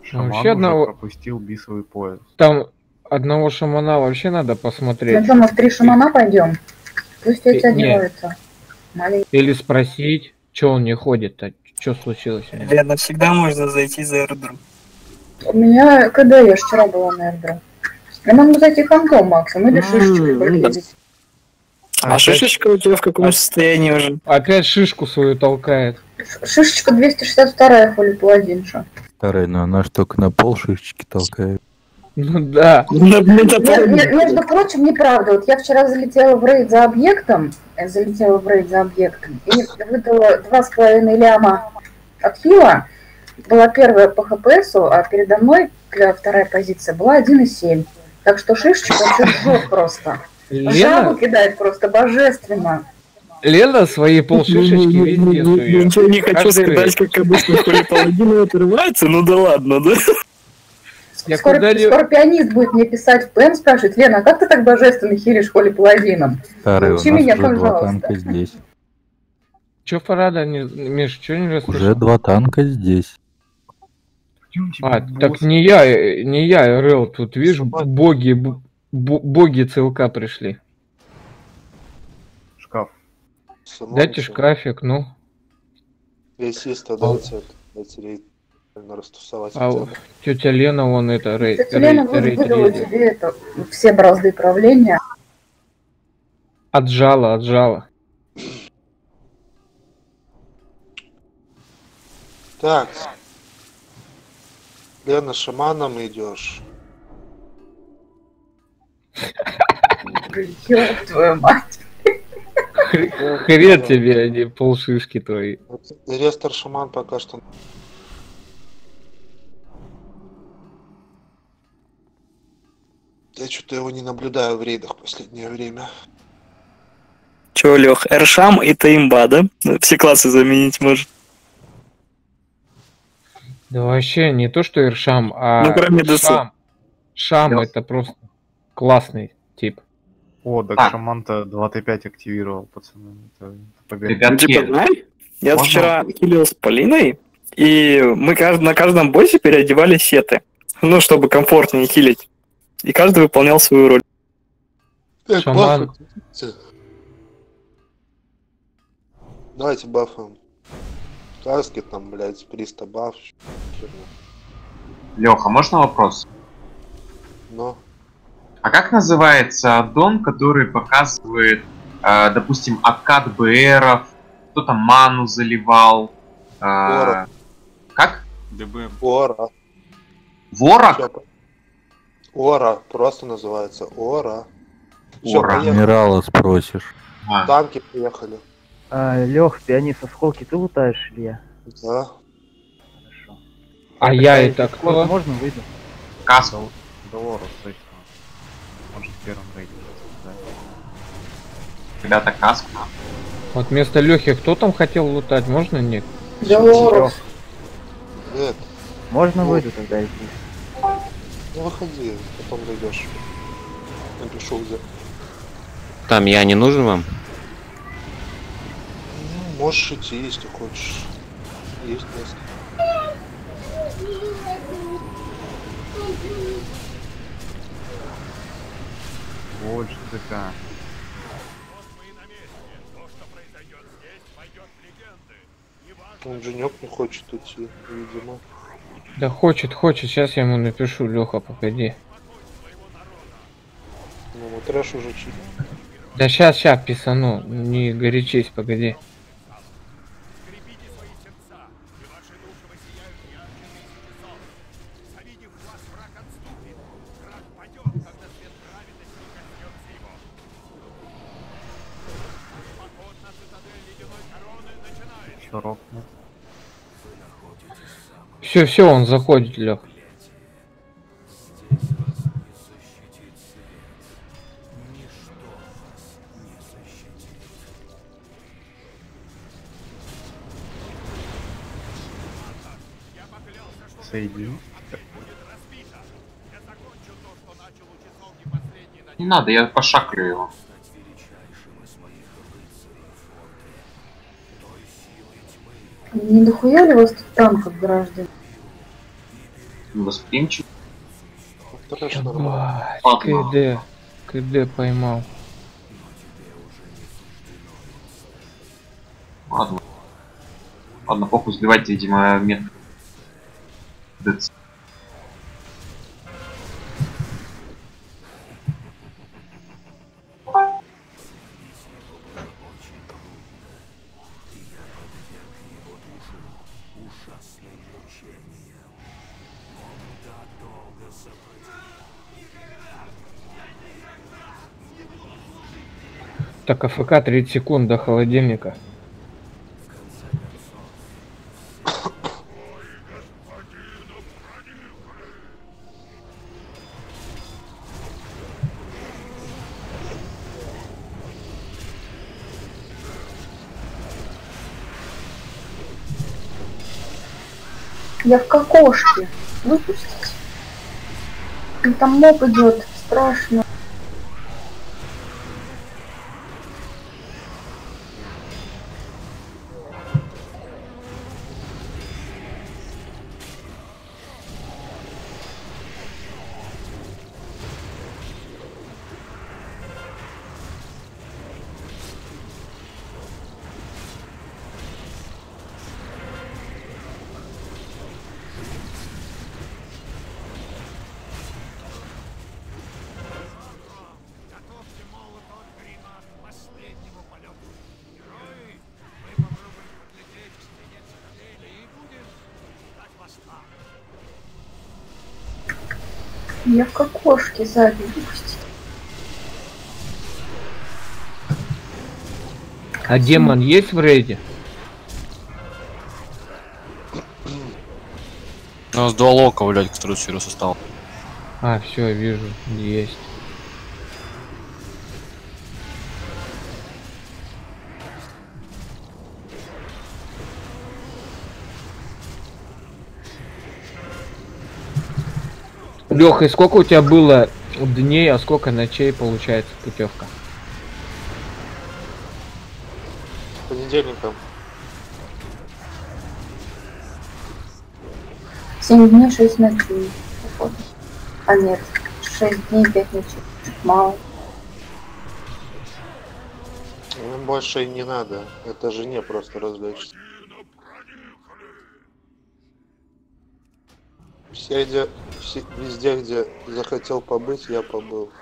Шаман Вообще уже одного... пропустил бисовый пояс. Там одного шамана вообще надо Ну посмотреть. что, мы в 3 шамана пойдем? Пусть тетя Не, делается. или спросить, что он не ходит-то, что случилось у него. Лена, всегда можно зайти за аэродром. У меня КД, я ж вчера была на аэродром. Я могу зайти фантом, Максим, или шишечку проверить. А шишечка у тебя в каком состоянии уже? Опять шишку свою толкает. Шишечка 262-я, хули паладинша. Старая, но она ж только на пол шишечки толкает. Ну да. Между прочим, неправда. Вот я вчера залетела в рейд за объектом, и выдала 2,5 ляма от хила. Была первая по ХПСу, а передо мной вторая позиция была 1,7. Так что шишечка вообще жжет просто. Жабу кидает просто божественно. Лена свои полшишечки везде сует. Ничего не хочу сказать, как обычно хули паладины отрывается, ну да ладно, да? Скоро пианист будет мне писать в ПМ, спрашивать: Лена, а как ты так божественно хилишь холи паладином? Старый, Научи у нас меня, уже 2 пожалуйста. танка здесь. Чё, Фарада, Миш, чё не расслышал? Уже 2 танка здесь. Так не я, РЛ, тут, видишь, боги ЦЛК пришли. Шкаф. Дайте шкафик, ну. Весиста, дайте растусовать. А тетя Лена, вон это, Тетя Лена выдала тебе это, все бразды правления. Отжала. Так. Лена, шаманом идешь. Ёб твою мать. Хрен тебе, а не полшишки твои. Рестор шаман пока что. Я что-то его не наблюдаю в рейдах в последнее время. Чё, Лёх, Эршам это имба, да? Все классы заменить может. Да вообще не то, что Иршам, а ну, кроме ДС. Шам это просто классный тип. О, так шаман-то 2Т5 активировал, пацаны. Это победа. Я вчера хилил с Полиной, и мы на каждом боссе переодевали сеты. Ну, чтобы комфортнее хилить. И каждый выполнял свою роль. Шаман. Давайте бафаем. Каски там, блядь, 300 баф. Леха, можно вопрос? Но. А как называется аддон, который показывает, допустим, откат БРов, кто-то ману заливал? Как? ДБ. Ора. Ворог? Ора, просто называется Ора. Ора. Адмирала спросишь. Танки приехали. Лех, пианист, осколки ты лутаешь, Илья? Да. Хорошо. А я это кто? Можно выйду? Каску. Долорус, точно. Может, в первом рейде. Ребята, каску. Вот вместо Лехи кто там хотел лутать? Можно, Ник? Долорус. Нет. Можно выйду тогда идти? Ну выходи, потом дойдешь. Напишу где. Там я не нужен вам? Ну, можешь идти, если хочешь. Есть место. Больше ДК. Он Женек не хочет идти, видимо. Да хочет. Сейчас я ему напишу, Леха, погоди. Ну, вот трэш уже чит. Да сейчас писану, не горячись, погоди. Все, он заходит, Лех. Соедин. Не надо, я пошаклю его. Не дохуя ли вас тут танков, граждане? Восприимчив. Трэш нормально. Ебать, КД поймал. Ладно. Ладно, похуй, сбивайте, видимо, метку. ДЦ. Так, АФК 30 секунд до холодильника. Я в кокошке. Выпустить. Там моб идет. Страшно. Я в кокошке сзади выпустить. А демон есть в рейде? У нас два лока, блядь, который вчера состал. А, все, вижу, есть. Леха, и сколько у тебя было дней, а сколько ночей получается путевка? Понедельником. 7 дней, 6 ночей. Походу. А нет, 6 дней, 5 ночей. Мало. Нам больше и не надо. Это жене просто развлечься. Везде, где захотел побыть, я побыл.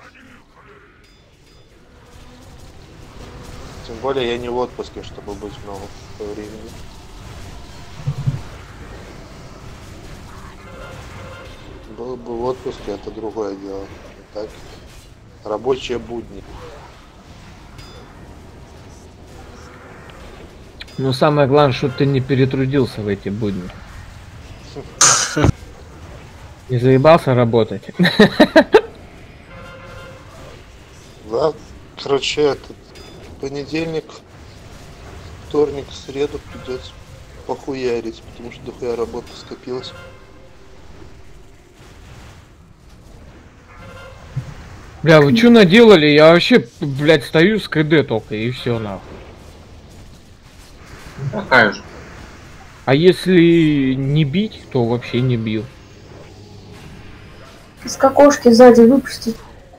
Тем более я не в отпуске, чтобы быть много времени. Был бы в отпуске, это другое дело. Так, рабочие будни. Ну, самое главное, чтобы ты не перетрудился в эти будни. Не заебался работать? Да, короче, этот понедельник, вторник, среду придется похуярить, потому что дохуя работа скопилась. Бля, вы что наделали? Я вообще, блядь, стою с КД только и все нахуй. Такая же. А если не бить, то вообще не бил. Из кокошки сзади выпустить.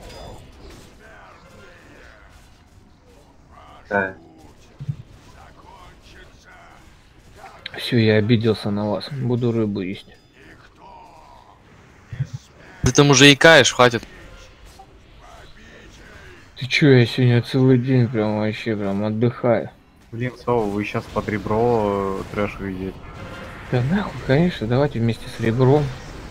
Да. Все, я обиделся на вас. Буду рыбу есть. Ты там уже икаешь, хватит. Ты чё, я сегодня целый день прям вообще прям отдыхаю. Блин, Сова, вы сейчас под ребро трэш идете. Да нахуй, конечно, давайте вместе с ребром.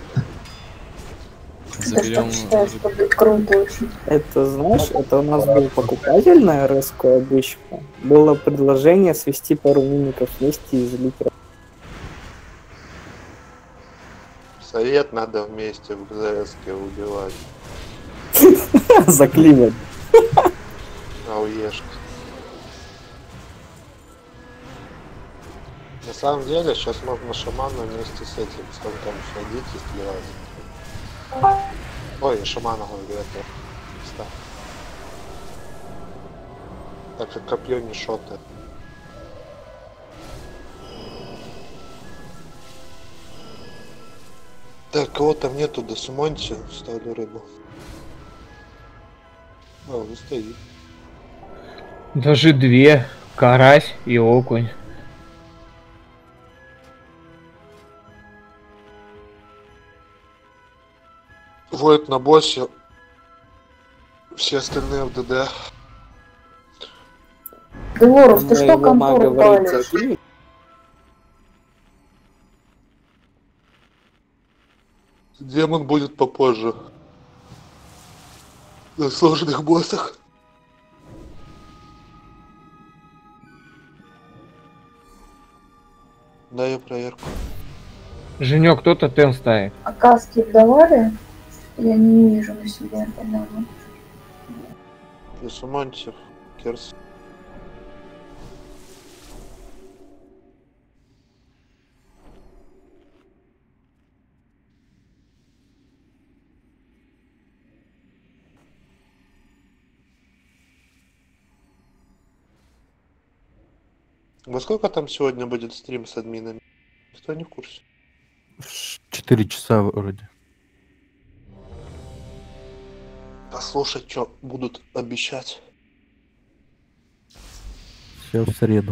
Заберем. Круто очень. Это, знаешь, это у нас был покупатель на РСК обычно. Было предложение свести пару миников вместе и залить. Совет надо вместе в ГЗСке убивать. Заклинить. Ауешки. На самом деле, сейчас можно шамана вместе с этим, с танком сходить и сливать. Ой, шамана говорю, это. Так как копье не шотает. Так, кого там нету, до Сумонти, ставлю рыбу. А, он стоит. Даже две. Карась и окунь. Воет на боссе. Все остальные в ДД. Дворов, ты что контору палишь? Демон будет попозже. На сложных боссах. Дай я проверку. Женек, кто-то тем ставит. А каски давали? Я не вижу на себе, по-моему. Сумонти, Керс. Во сколько там сегодня будет стрим с админами? Кто не в курсе? 4 часа вроде. Послушать, что будут обещать. Все в среду.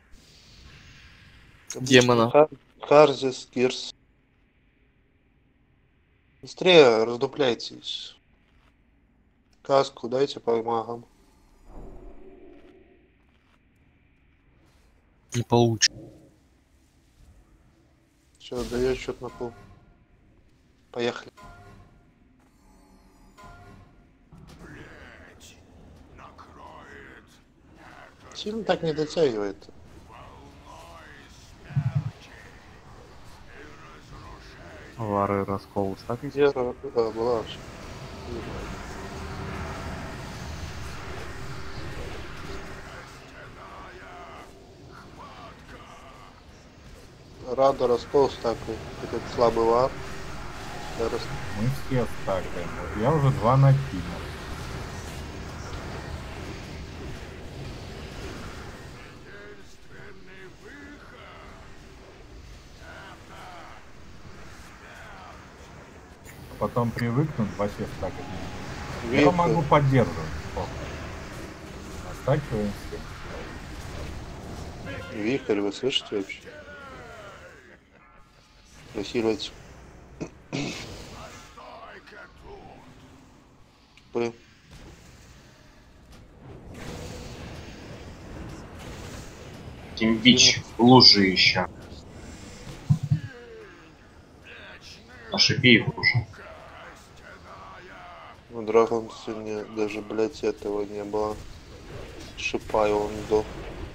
Демона. Харзис, Кирс. Быстрее раздупляйтесь. Каску дайте по магам. Не получится. Все, даешь счет на пол. Поехали. Сильно так не дотягивает. Вары раскол ставить. Где была вообще? Рада раскол стакает. Этот слабый вар. Мы все стакаем. Вот я уже 2 накинул. Потом привыкнут вообще стакать. Я могу поддерживать. Остакиваем все. Вихрь, вы слышите вообще? Прохиливать. Тимбич в луже еще. Ошибей их уже. У Драгон сегодня даже, блять, этого не было. Шипа, и он сдох.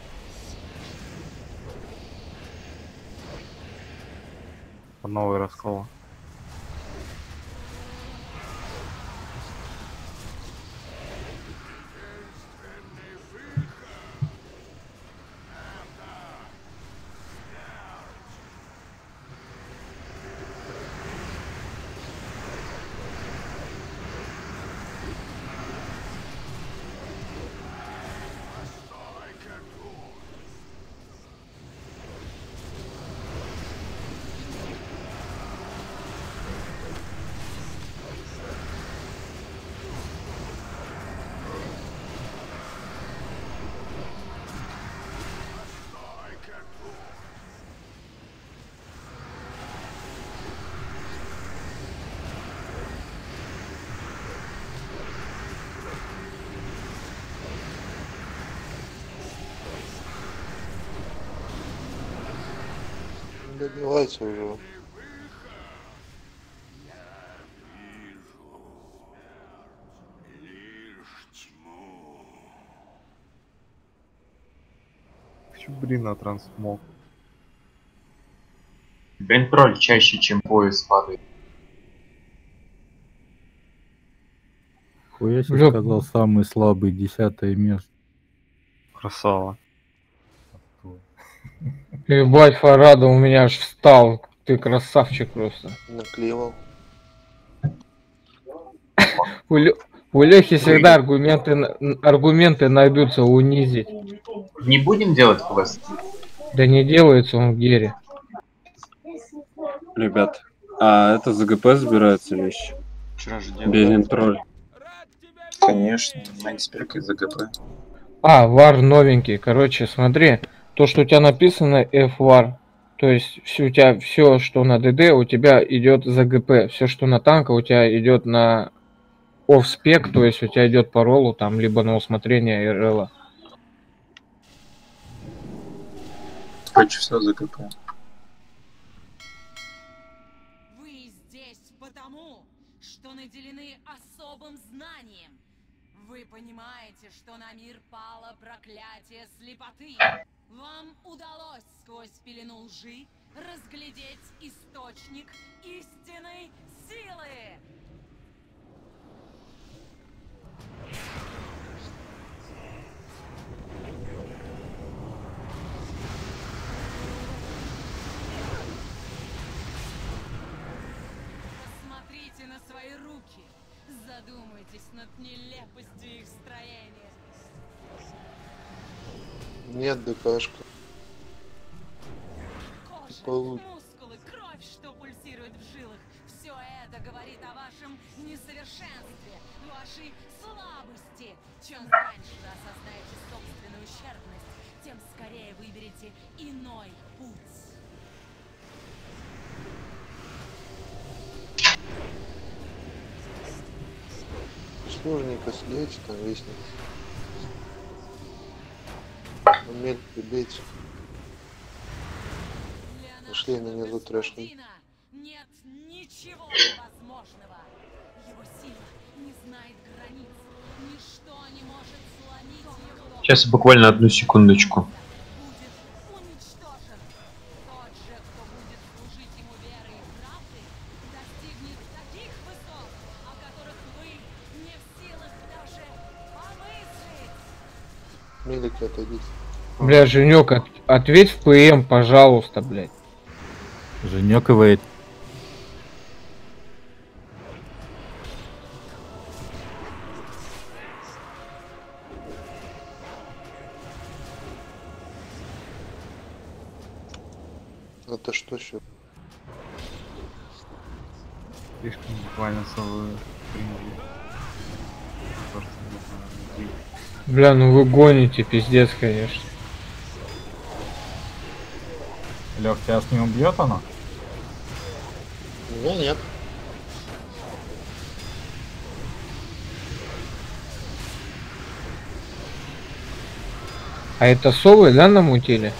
Новый раскол. Добивайте уже. Блин, на трансмог. Бентроль чаще, чем пояс падает. Хуя себе сказал самый слабый 10-е место. Красава. Ебать, Фарада у меня аж встал. Ты красавчик просто. Наклеивал. У Лехи всегда аргументы найдутся унизить. Не будем делать квест? Да не делается он в гере. Ребят, А это за ГП забираются вещи? Вчера же Бенентроль. Конечно, Майнспек и ЗГП. А, вар новенький. Короче, смотри, то, что у тебя написано F-вар, то есть у тебя все, что на ДД, у тебя идет за ГП. Все, что на танка, у тебя идет на офспек, то есть у тебя идет по роллу, там, либо на усмотрение РЛа. Короче, все ЗГП. Вы здесь потому, что наделены особым знанием. Вы понимаете, что на мир пало проклятие слепоты. Вам удалось сквозь пелену лжи разглядеть источник истинной силы. Посмотрите на свои руки. Задумайтесь над нелепостью их строения. Нет, ДКшка. Мускулы, кровь, что пульсирует в жилах. Все это говорит о вашем несовершенстве, вашей слабости. Чем раньше вы осознаете собственную ущербность, тем скорее выберете иной путь. Сложненько слезть, там лестница. Умель прибить. Нашли на низу трэш. Нет ничего невозможного. Его сила не знает границ. Ничто не может сломить его. Сейчас буквально одну секундочку. Будет уничтожен. Тот же, кто будет служить ему верой и правдой, достигнет таких высот, о которых вы не в силах даже помыслить. Мелики, отойдите. Бля, Женек, ответь в ПМ, пожалуйста, блядь. Женек и Вейт. Это что еще? Слишком буквально совы приняли. То, что нужно. Бля, ну вы гоните, пиздец, конечно. Лёх, тебя ж не убьет она? Ну нет. А это совы, да, намутили?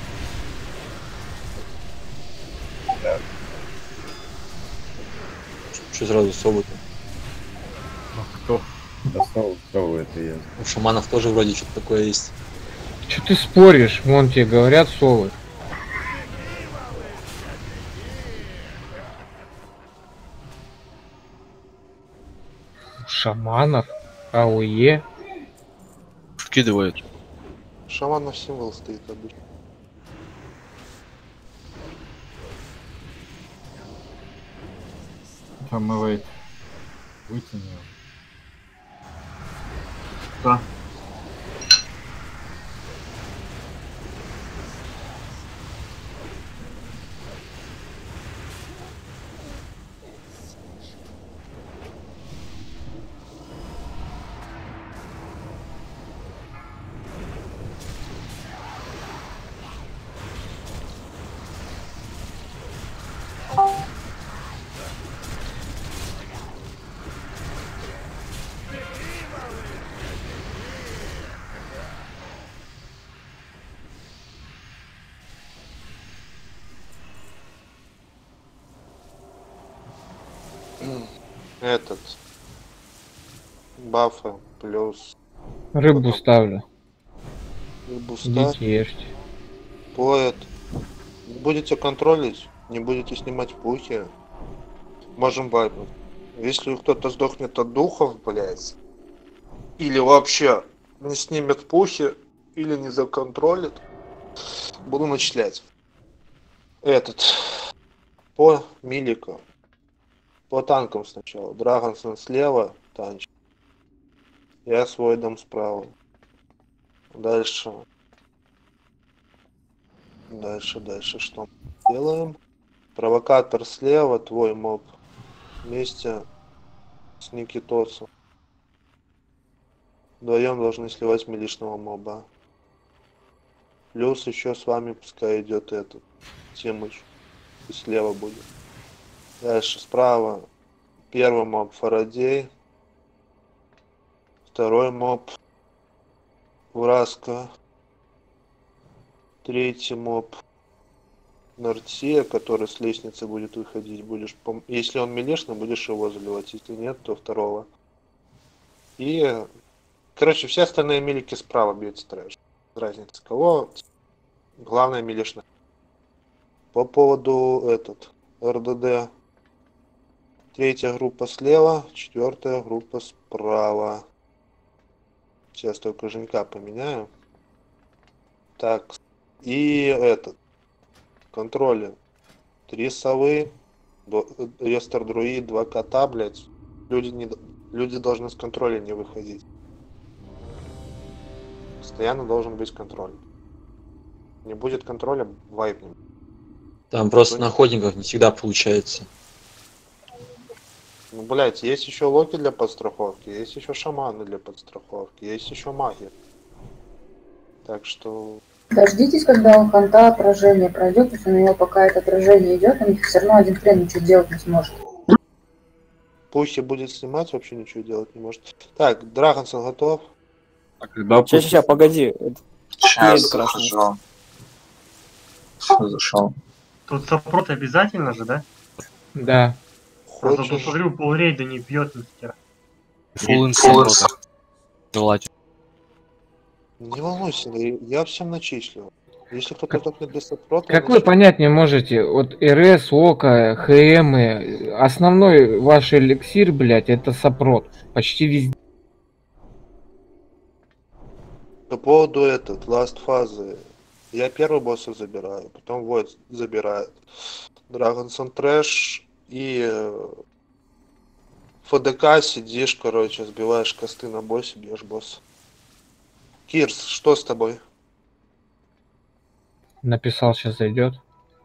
Что сразу совы-то? Кто? Да совы это я. У шаманов тоже вроде что-то такое есть. Че ты споришь? Вон тебе говорят совы. Шаманов? АОЕ? Вкидывают. Шаманов символ стоит обычно. Там мы Вейт. Вытяни его. Да. Этот. Бафы плюс. Рыбу ставлю. Рыбу Идите ставь. ешьте. Поэт. Будете контролить, не будете снимать пухи, можем вайпнуть. Если кто-то сдохнет от духов, блять, или вообще не снимет пухи, или не законтролит, буду начислять. Этот. По милику. По танкам сначала. Драгонсон слева, танчик. Я свой дом справа. Дальше что делаем? Провокатор слева, твой моб. Вместе с Никитосом. Вдвоем должны сливать милишного моба. Плюс еще с вами пускай идет этот Тимыч. И слева будет. Дальше справа. Первый моб Фарадей. Второй моб Ураска. Третий моб Нартия, который с лестницы будет выходить. Будешь, если он милишный, будешь его заливать. Если нет, то второго. И, короче, все остальные милики справа бьете трэш. Разница кого. Главное милишный. По поводу РДД. Третья группа слева, четвертая группа справа. Сейчас только Женька поменяю. Так. И контроли. 3 совы, рестор друид, 2 кота, блять. Люди должны с контроля не выходить. Постоянно должен быть контроль. Не будет контроля, вайпнем. Там просто на охотниках не всегда получается. Ну, блять, есть еще локи для подстраховки, есть еще шаманы для подстраховки, есть еще маги. Так что... Дождитесь, когда у ханта отражение пройдет, если у него пока это отражение идет, он все равно один хрен ничего делать не сможет. Пусть и будет снимать, вообще ничего делать не может. Так, Драгонсон готов? А когда Сейчас, погоди. Сейчас захожу. Все, зашел. Тут саппорт обязательно же, да? Да. Просто посмотрю, полрейда не пьет ни хера. Фулл инсайд. Желательно. Не волнуйся, я всем начислил. Если кто-то только без саппорта... Как вы понять не можете, вот РС, ОКа, ХМ, основной ваш эликсир, блять, это сапрот. Почти везде. По поводу ласт фазы. Я первый босса забираю, потом Void забирает. Драгонсон трэш и ФДК сидишь, короче, сбиваешь косты на боссе, бьешь босса. Кирс, что с тобой? Написал, сейчас зайдет.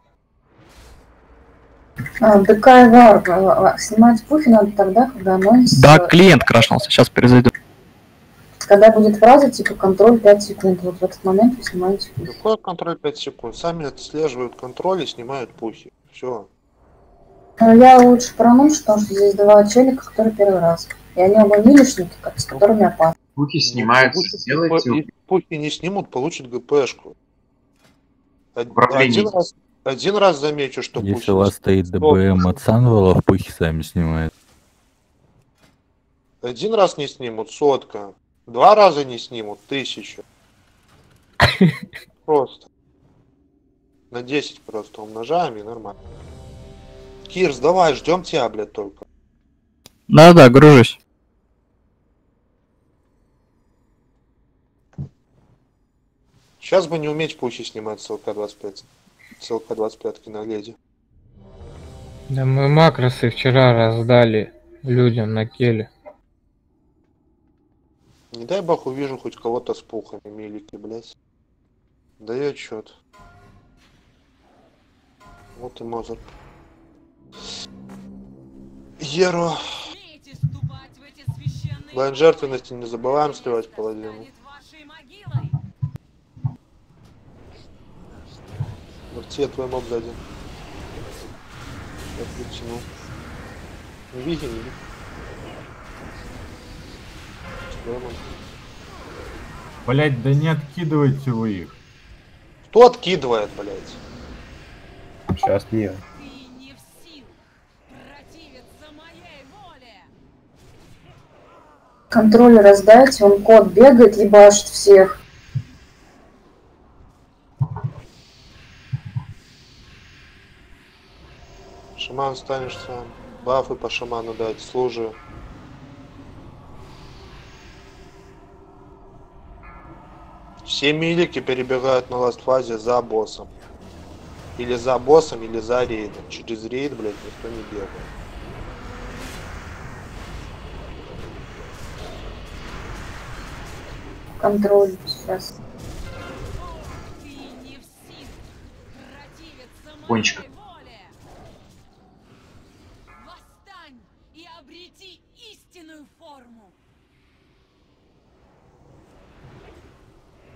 ДК и Вар снимать пуфи надо тогда, когда анонс... Да, клиент крашнулся, сейчас перезайду. Когда будет фраза типа контроль 5 секунд, вот в этот момент вы снимаете пуфи. Какой контроль 5 секунд? Сами отслеживают контроль и снимают пухи. Все. Я лучше про анонс, потому что здесь 2 челика, которые первый раз. И они оба милишники, с которыми опасно. Пухи снимаются, сделайте. Пухи не снимут, получат ГПшку. Один раз замечу, что если у вас стоит ДБМ от Санвелов, пухи сами снимают. Один раз не снимут, 100. 2 раза не снимут, 1000. Просто. На 10 просто умножаем и нормально. Кирс, давай, ждем тебя, блядь, только. Да, гружусь. Сейчас бы не уметь пухи снимать с ЛК-25. С ЛК-25 на леди. Да мы макросы вчера раздали людям на келе. Не дай бог увижу хоть кого-то с пухами, милики, блядь. Дай отчет. Вот и Мозер. Еро. Лайн жертвенности не забываем сливать паладину. Мартия, твой моб сзади. Я притянул. Не види, не види. Блять, да не откидывайте вы их. Кто откидывает, блять? Сейчас не. Контроль раздайте, он кот бегает, ебашит всех. Шаман станешь сам. Бафы по шаману дать, служи. Все милики перебегают на ласт-фазе за боссом. Или за боссом, или за рейдом. Через рейд, блядь, никто не бегает. Контроль сейчас. Кончика.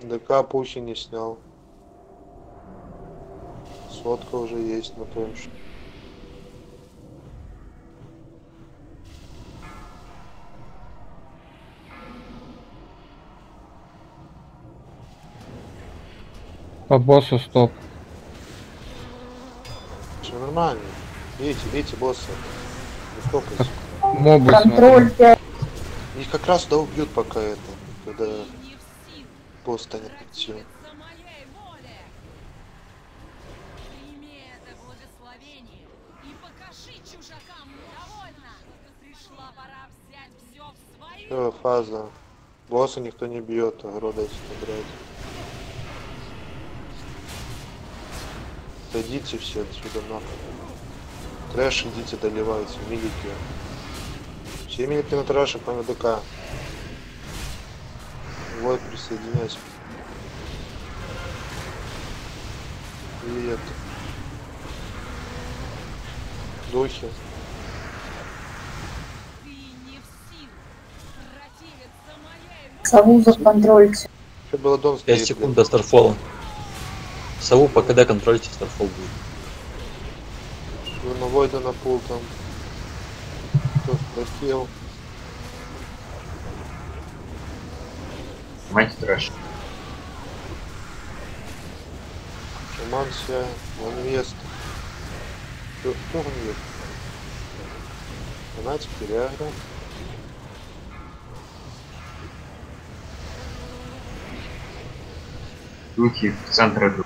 ДК пухи не снял. Сотка уже есть на том счету. По боссу стоп. Все нормально. Видите, босса. Не стопайте. Мобы Контроль смотри. 5. Их как раз да убьют пока это, когда босс станет активным. Прими это благословение и покажи чужакам довольно. Пришла пора взять все в свои. Все, фаза. Босса никто не бьет, огорода эти набирать. Идите все отсюда нахуй. Трэш идите доливайте, милики. Все милики на трэше, кроме ДК. Вот, присоединяйся. И это. Духи. Сову законтрольте. Что было дом 5 секунд до старфола. Сову по КД контролите, старфол будет. На Войда на пул там. Кто просил. Мать трэш. Шаман вся, Ванвест. Кто Ванвест? Фанатик, Переагра. Духи в центре друг.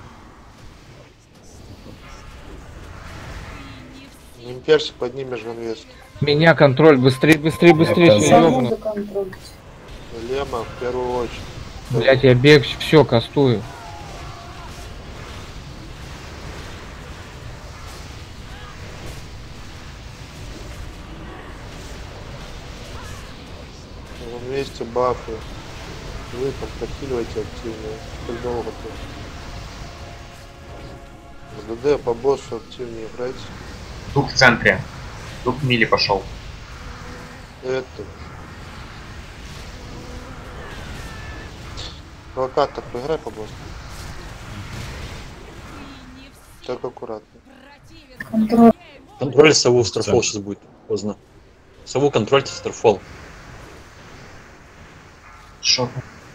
Имперсик поднимешь Ванвест. Меня контроль, быстрее, быстрее, быстрее, все Сову ёбну. законтрольте. Лема в первую очередь. Блять, я бег, все, кастую. Вместе бафы. Вы там прохиливаете активно. Как долго-то? В ДД по боссу активнее играйте. Дух в центре. Дух мили пошел. Это. Провокатор, поиграй по боссу. Так аккуратно. Контроль. Контроль сову, старфол сейчас будет. Поздно. Сову контрольте, старфол. Шо?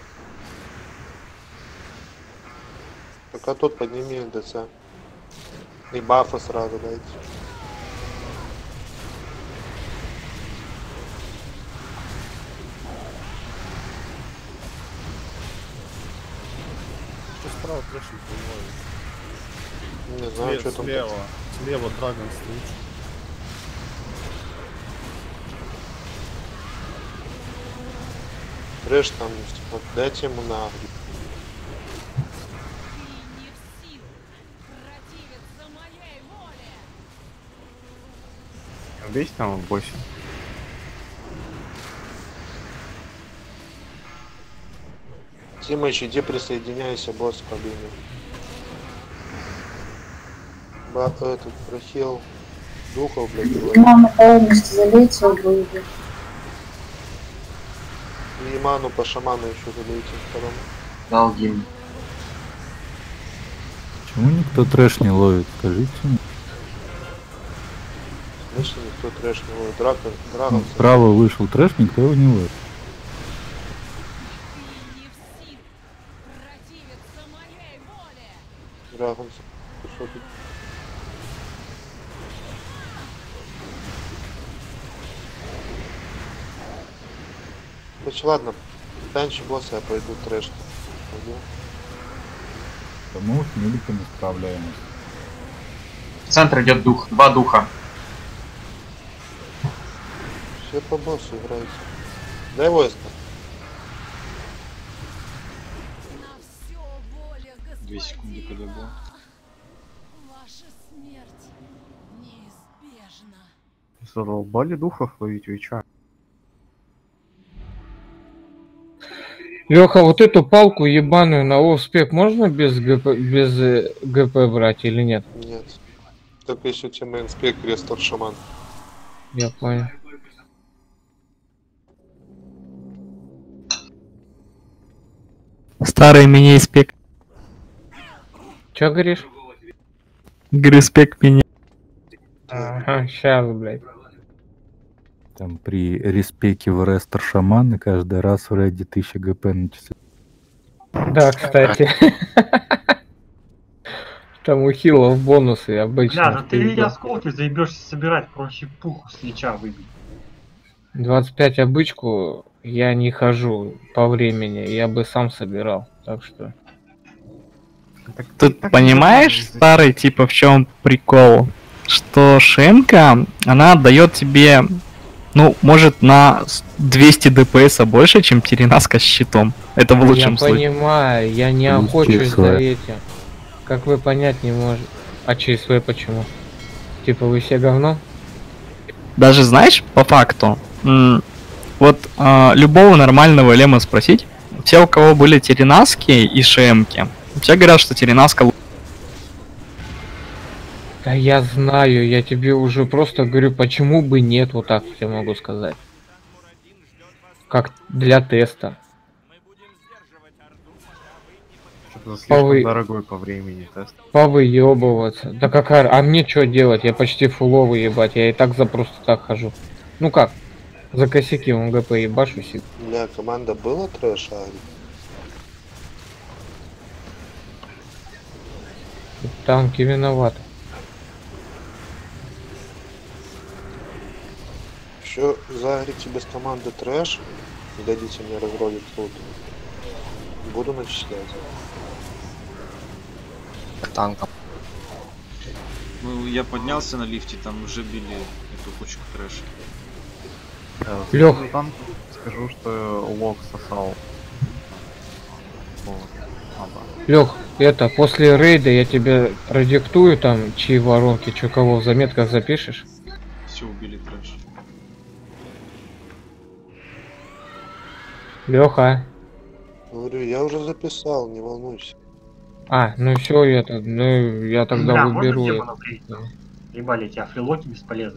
Пока тут подними ДЦ. И бафы сразу дайте. Что справа трэшит Не знаю, что там. слева. Слева Драгон стоит. Трэш там, типа, дайте ему на. Убейте там в боссе. Тимыч, иди присоединяйся, босс в кабине. Этот прохил духов, блядь. Мама полностью залейте, он выйдет. И ману по шаману еще залейте второму. Дал гимн. Почему никто трэш не ловит, скажите мне? Конечно, никто трэш не ловит. Драгон. Справа вышел трэш, никто его не ловит. Драгон. Короче, ладно. Раньше босса я пойду трэш. Пойду. Да мы уж миликами справляемся. В центр идет дух. Два духа. Все по боссу играйте. Дай войска. 2 секунды когда было. Ваша смерть неизбежна. Задолбали духов ловить, вы чё? Леха, вот эту палку ебаную на офспек можно без ГП брать или нет? Нет. Только если у тебя мейнспек рестор шаман. Я понял. Старый меня испек. Чё говоришь? Грыспек меня. Ага, сейчас, блядь. Там при респеке в рестер шаманы каждый раз в рейде 1000 ГП начисляют. Да, кстати. Там у хилов бонусы обычно. Бля, да ты осколки заебешься собирать, проще пуху с лича выбить. 25 обычку я не хожу по времени, я бы сам собирал, так что... Тут понимаешь, старый, типа, в чем прикол? Что шемка, она отдает тебе, ну, может, на 200 ДПС больше, чем Теренаска с щитом. Это в лучшем случае. Я понимаю, я не охочусь за этим. Как вы понять не можете. А ЧСВ почему? Типа вы все говно? Даже знаешь, по факту, вот любого нормального лема спросить, все, у кого были Теренаски и шемки, все говорят, что Теренаска... Да я знаю, я тебе уже просто говорю, почему бы нет, вот так я могу сказать. Как для теста. Это слишком дорогой по времени тест. Повыебываться. Да какая... А мне что делать? Я почти фуловый, ебать. Я и так за просто так хожу. Ну как? За косяки в МГП ебашу себе. Бля, команда была трэша? Танки виноваты. Еще загорите без команды трэш, и дадите мне разродить тут. Буду начислять. Танком. Ну, я поднялся на лифте, там уже били эту кучку трэша. Лёх. Скажу, что лог сосал. Лёх, это, после рейда я тебе продиктую там, чьи воронки, чё кого в заметках запишешь. Все убили трэш. Лёха. Говорю, я уже записал, не волнуйся. А, ну все, я тогда Да, выберу. можно демона прийти? Ебали тебя, фрилоки бесполезны.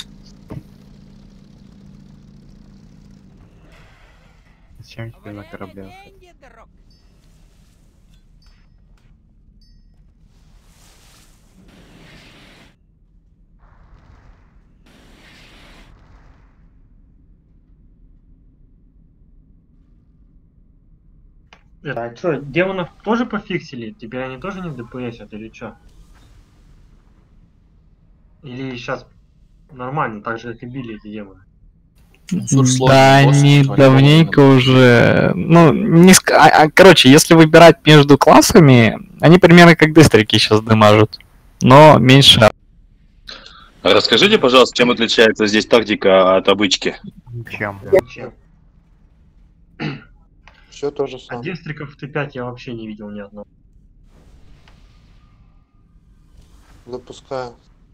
Зачем тебе на корабле? А что, демонов тоже пофиксили? Теперь они тоже не ДПСят или что? Или сейчас нормально, так же как и били эти демоны? Да, они давненько уже... Ну, не короче, если выбирать между классами, они примерно как дестрики сейчас дымажут, но меньше. Расскажите, пожалуйста, чем отличается здесь тактика от обычки? Чем? Все то же А самое. дестриков в Т5 я вообще не видел ни одного. Запускаю.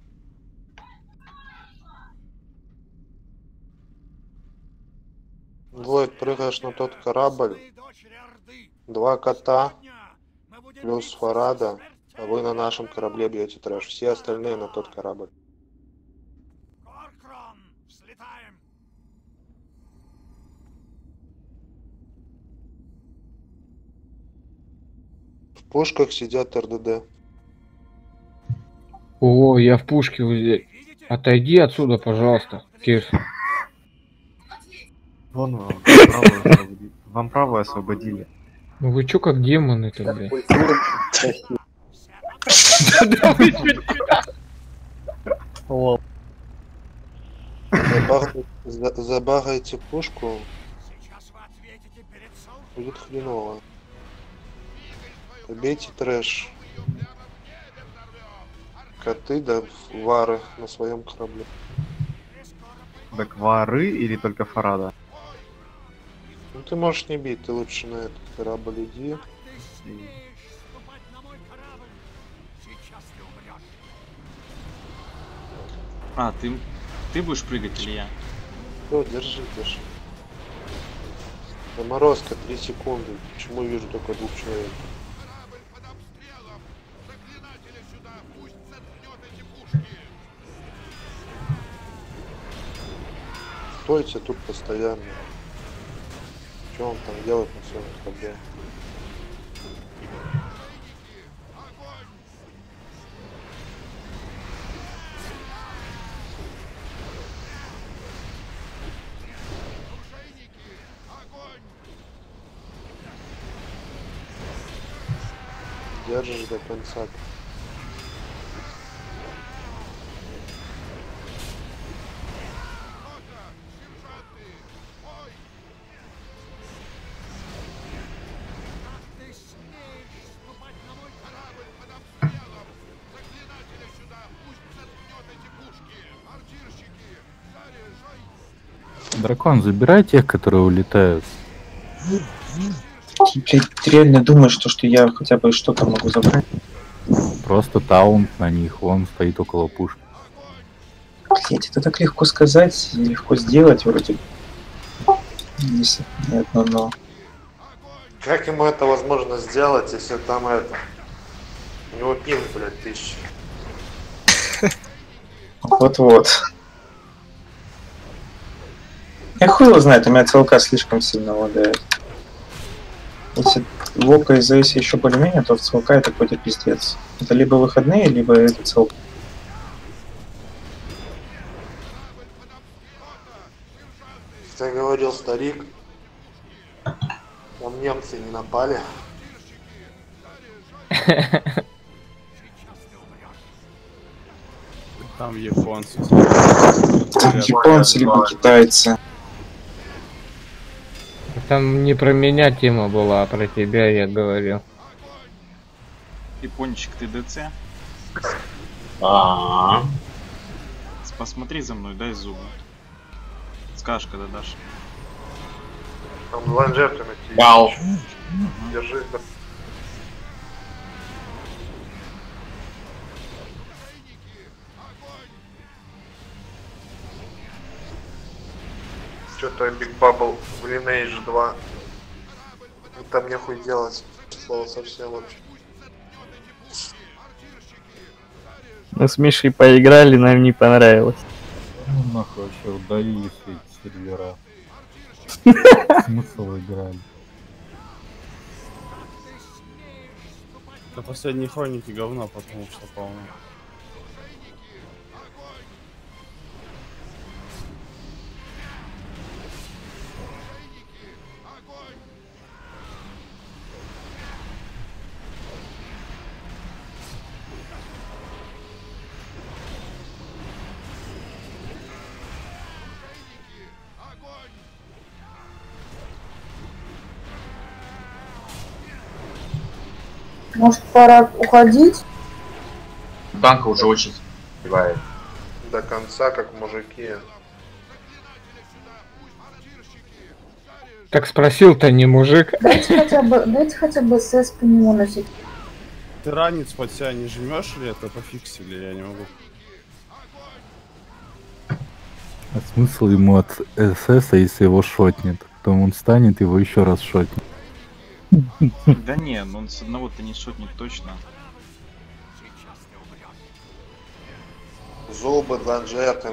Войд, прыгаешь на тот корабль. 2 кота плюс Фарада, а вы на нашем корабле бьете трэш. Все остальные на тот корабль. В пушках сидят РДД. О, я в пушке вот здесь. Отойди отсюда, пожалуйста, Кирс. Вон вам правую освободили. Вам правую освободили. Ну вы чё как демоны-то, блядь? Забагайте пушку. Будет хреново. Побейте трэш. Коты да вары на своем корабле. Так вары или только Фарада? Ну ты можешь не бить, ты лучше на этот корабль иди. А, ты будешь прыгать или я? Все, держи. Заморозка 3 секунды. Почему вижу только 2 человек? Стойте тут постоянно. Что он там делает на своем корабле? держишь до конца. Дракон, забирай тех, которые улетают. Блядь, ты реально думаешь, что я хотя бы что-то могу забрать? Просто таунт на них, он стоит около пушки. Блядь, это так легко сказать и легко сделать вроде. Если нет, но. Как ему это возможно сделать, если там это... У него пинг, блядь, 1000. Вот-вот. Я хуй его знает, у меня ЦЛК слишком сильно лагает. Если Вока из АС еще более-менее, то в ЦЛК это какой-то пиздец. Это либо выходные, либо это ЦЛК. Ты говорил, старик, там немцы не напали. Там японцы. Японцы либо китайцы. Там не про меня тема была, а про тебя я говорил. Япончик, ты ДЦ? Посмотри за мной, дай зубы. Скажешь, когда дашь. Там ланжеты на тебе. Вау. Держи. Что-то Big Bubble в Lineage 2. Там нехуй делать. Слово совсем вообще. Мы с Мишей поиграли, нам не понравилось. Ну нахуй вообще удалили все эти сервера. Смысл играли. На последней хронике говно, потому что, по-моему. Может, пора уходить? Танка уже очень сбивает. До конца, как мужики. Так спросил-то не мужик. Дайте хотя бы СС по нему носить. Ты ранец под себя не жмешь или это пофиксили? Я не могу. А смысл ему от СС, если его шотнет? Потом он встанет, его еще раз шотнет. Да не, он с одного-то не шотнет точно. Зубы, ланжеты,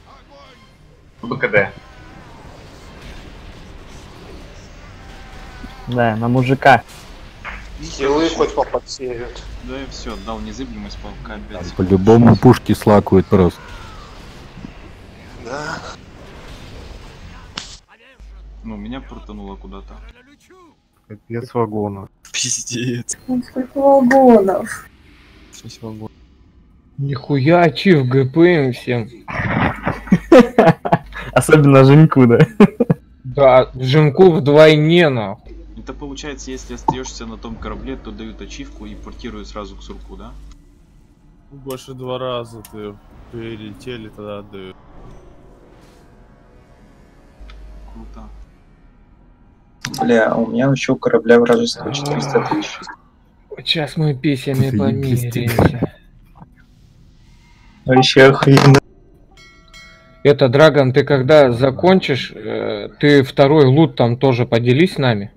БКД. Да, на мужика. Хилы хоть поподсеют. Да и все, дал незыблемость полка опять. По-любому пушки слакают просто. Да. Ну, меня портануло куда-то. Капец вагона. Пиздец. Сколько вагонов. 6 вагонов. Нихуя ачив ГП всем. Особенно Женьку, да? Да, Женьку вдвойне нахуй. Это получается, если остаешься на том корабле, то дают ачивку и портируют сразу к сурку, да? Больше 2 раза ты перелетели, тогда отдают. Круто. Бля, у меня еще у корабля вражеского 400 тысяч. Сейчас мы писями помиримся. Вообще охрененно. Это, Драгон, ты когда закончишь, ты второй лут там тоже поделись с нами.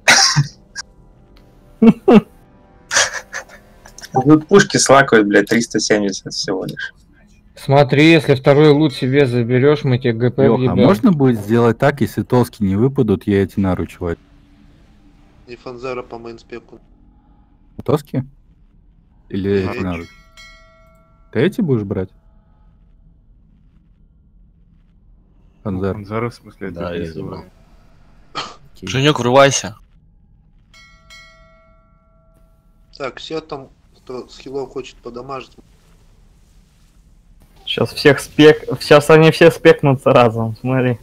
Тут пушки слакают, блядь, 370 всего лишь. Смотри, если второй лут себе заберешь, мы тебе ГП Лёха, а въебем. можно будет сделать так, если тоски не выпадут, я эти наручи возьму? И Фанзера по мейнспеку. Тоски? Или эти наручи? Ты эти будешь брать? Фанзер. Фанзера, в смысле, это Да, я пиздец. забрал. Женек, врывайся. Так, все там кто с хилов хочет подамажить. Сейчас они все спекнутся разом, смотри.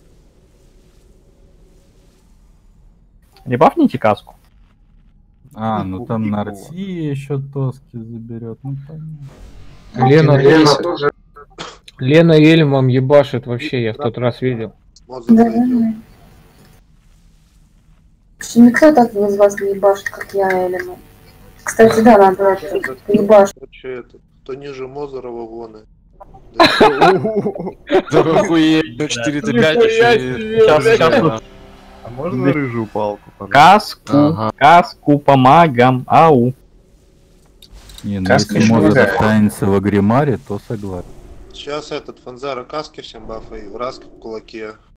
Ребафните каску. Ну там Нарсия еще тоски заберет. Ну понятно. Лена Эльмом ебашит вообще, я в тот раз видел. Да. Никто так из вас не ебашит, как я Эльмом. Кстати, да, надо ебашить. Кто ниже Мозера вагоны. Да охуеть, 4-5 еще. А можно рыжую палку? Каску помогам, ау. Не, ну если Мозер останется в Агримаре, то согласен. Сейчас этот Фанзара каски всем бафай, раз в кулаке.